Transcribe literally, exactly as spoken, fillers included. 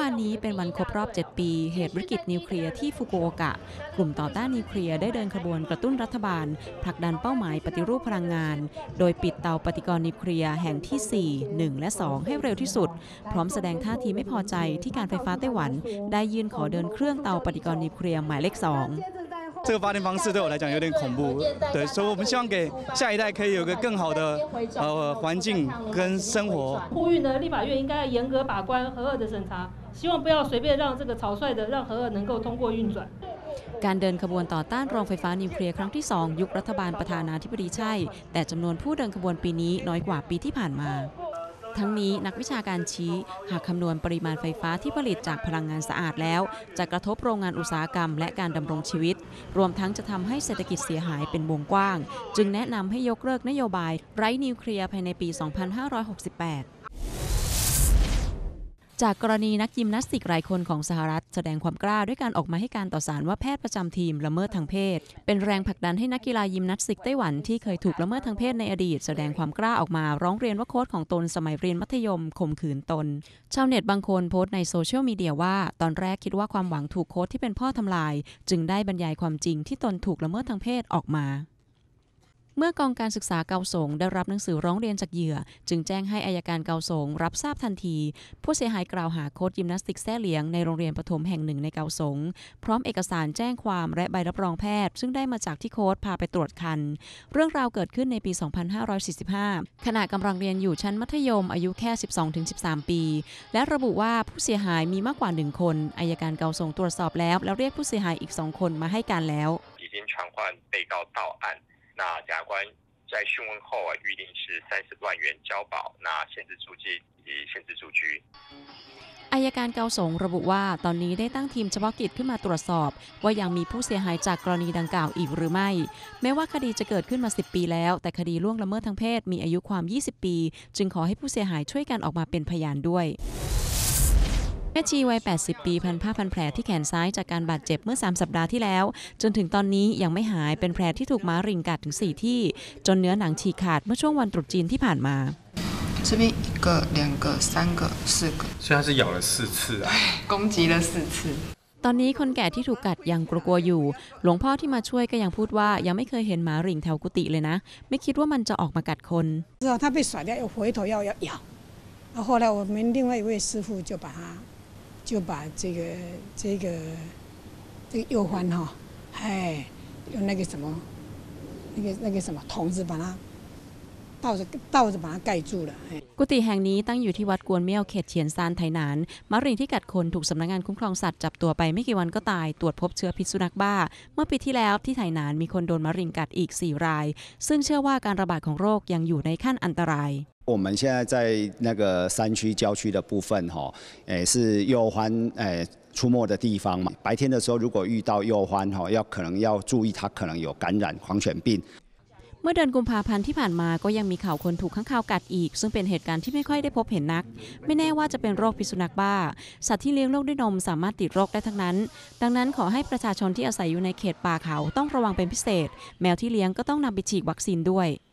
วานนี้เป็นวันครบรอบเจ็ดปีเหตุวิกฤตนิวเคลียร์ที่ฟุกุโอกะกลุ่มต่อต้านนิวเคลียร์ได้เดินขบวนกระตุ้นรัฐบาลผลักดันเป้าหมายปฏิรูปพลังงานโดยปิดเตาปฏิกรณ์นิวเคลียร์แห่งที่สี่ หนึ่ง และ สอง ให้เร็วที่สุดพร้อมแสดงท่าทีไม่พอใจที่การไฟฟ้าไต้หวันได้ยื่นขอเดินเครื่องเตาปฏิกรณ์นิวเคลียร์หมายเลขสอง这个发电方式对我来讲有点恐怖，对，所以我们希望给下一代可以有一个更好的呃环境跟生活。 呼吁呢，立法院应该严格把关核二的审查，希望不要随便让这个草率的让核二能够通过运转。 การเดินขบวนต่อต้านโรงไฟฟ้านิวเคลียร์ครั้งที่สองยุครัฐบาลประธานาธิบดีใช่แต่จำนวนผู้เดินขบวนปีนี้น้อยกว่าปีที่ผ่านมาทั้งนี้นักวิชาการชี้หากคำนวณปริมาณไฟฟ้าที่ผลิตจากพลังงานสะอาดแล้วจะกระทบโรงงานอุตสาหกรรมและการดำรงชีวิตรวมทั้งจะทำให้เศรษฐกิจเสียหายเป็นวงกว้างจึงแนะนำให้ยกเลิกนโยบายไร้นิวเคลียร์ภายในปี สองพันห้าร้อยหกสิบแปดจากกรณีนักยิมนาสติกรายคนของสหรัฐแสดงความกล้าด้วยการออกมาให้การต่อศาลว่าแพทย์ประจำทีมละเมิดทางเพศเป็นแรงผลักดันให้นักกีฬายิมนาสติกไต้หวันที่เคยถูกละเมิดทางเพศในอดีตแสดงความกล้าออกมาร้องเรียนว่าโค้ชของตนสมัยเรียนมัธยมข่มขืนตนชาวเน็ตบางคนโพสต์ในโซเชียลมีเดียว่าตอนแรกคิดว่าความหวังถูกโค้ชที่เป็นพ่อทำลายจึงได้บรรยายความจริงที่ตนถูกละเมิดทางเพศออกมาเมื่อกองการศึกษาเกาสงได้รับหนังสือร้องเรียนจากเหยื่อจึงแจ้งให้อัยการเกาสงรับทราบทันทีผู้เสียหายกล่าวหาโค้ชยิมนาสติกแซ่เหลียงในโรงเรียนประถมแห่งหนึ่งในเกาสงพร้อมเอกสารแจ้งความและใบรับรองแพทย์ซึ่งได้มาจากที่โค้ชพาไปตรวจคันเรื่องราวเกิดขึ้นในปี สองพันห้าร้อยสี่สิบห้า ขณะกำลังเรียนอยู่ชั้นมัธยมอายุแค่ สิบสองถึงสิบสาม ปีและระบุว่าผู้เสียหายมีมากกว่าหนึ่งคนอัยการเกาสงตรวจสอบแล้วแล้วเรียกผู้เสียหายอีกสองคนมาให้การแล้ว在讯问后啊，预定是三十万元交保，那限制住记以及限制住居。 อัยการเกาสงระบุว่าตอนนี้ได้ตั้งทีมเฉพาะกิจขึ้นมาตรวจสอบว่ายังมีผู้เสียหายจากกรณีดังกล่าวอีกหรือไม่แม้ว่าคดีจะเกิดขึ้นมาสิบปีแล้วแต่คดีล่วงละเมิดทางเพศมีอายุความยี่สิบปีจึงขอให้ผู้เสียหายช่วยกันออกมาเป็นพยานด้วยแม่ชีวัยแปดสิบปีพันผ้าพันแผลที่แขนซ้ายจากการบาดเจ็บเมื่อสามสัปดาห์ที่แล้วจนถึงตอนนี้ยังไม่หายเป็นแผลที่ถูกม้าริงกัดถึงสี่ที่จนเนื้อหนังฉีกขาดเมื่อช่วงวันตรุษจีนที่ผ่านมา这边一个、两个、三个、四个， 所以他是咬了四次啊， 攻击了四次。 ตอนนี้คนแก่ที่ถูกกัดยังกลัวๆอยู่หลวงพ่อที่มาช่วยก็ยังพูดว่ายังไม่เคยเห็นหมาริงแถวกุฏิเลยนะไม่คิดว่ามันจะออกมากัดคน知道他被甩掉，又回头要要咬，然后后来我们另外一位师傅就把他。就把这个这个这个右环哈，哎，用那个什么，那个那个什么筒子把它倒着倒着把它盖住了。 กุฏิแห่งนี้ตั้งอยู่ที่วัดกวนเมี่ยวเขตเฉียนซานไถหนานมะริงที่กัดคนถูกสำนักงานคุ้มครองสัตว์จับตัวไปไม่กี่วันก็ตายตรวจพบเชื้อพิษสุนัขบ้าเมื่อปีที่แล้วที่ไถหนานมีคนโดนมะริงกัดอีกสี่รายซึ่งเชื่อว่าการระบาดของโรคยังอยู่ในขั้นอันตราย我们现在在那个山区郊区的部分哈，诶是鼬獾诶出没的地方嘛。白天的时候，如果遇到鼬獾哈，要可能要注意它可能有感染狂犬病。 เมื่อเดือนกุมภาพันธ์ที่ผ่านมาก็ยังมีข่าวคนถูกค้างคาวกัดอีกซึ่งเป็นเหตุการณ์ที่ไม่ค่อยได้พบเห็นนักไม่แน่ว่าจะเป็นโรคพิษสุนัขบ้าสัตว์ที่เลี้ยงลูกด้วยนมสามารถติดโรคได้ทั้งนั้นดังนั้นขอให้ประชาชนที่อาศัยอยู่ในเขตป่าเขาต้องระวังเป็นพิเศษแมวที่เลี้ยงก็ต้องนำไปฉีดวัคซีนด้วย